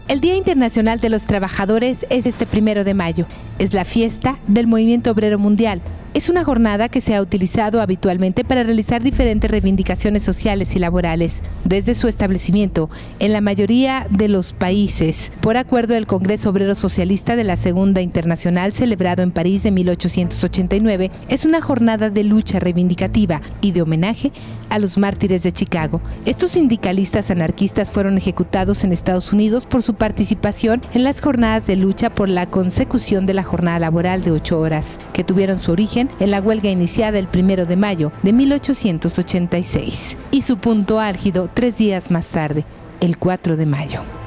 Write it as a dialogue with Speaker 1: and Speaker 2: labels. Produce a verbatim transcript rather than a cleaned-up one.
Speaker 1: El Día Internacional de los Trabajadores es este primero de mayo. Es la fiesta del Movimiento Obrero Mundial. Es una jornada que se ha utilizado habitualmente para realizar diferentes reivindicaciones sociales y laborales, desde su establecimiento en la mayoría de los países, por acuerdo del Congreso Obrero Socialista de la Segunda Internacional celebrado en París en mil ochocientos ochenta y nueve. Es una jornada de lucha reivindicativa y de homenaje a los mártires de Chicago. Estos sindicalistas anarquistas fueron ejecutados en Estados Unidos por su participación en las jornadas de lucha por la consecución de la jornada laboral de ocho horas, que tuvieron su origen en la huelga iniciada el primero de mayo de mil ochocientos ochenta y seis y su punto álgido tres días más tarde, el cuatro de mayo.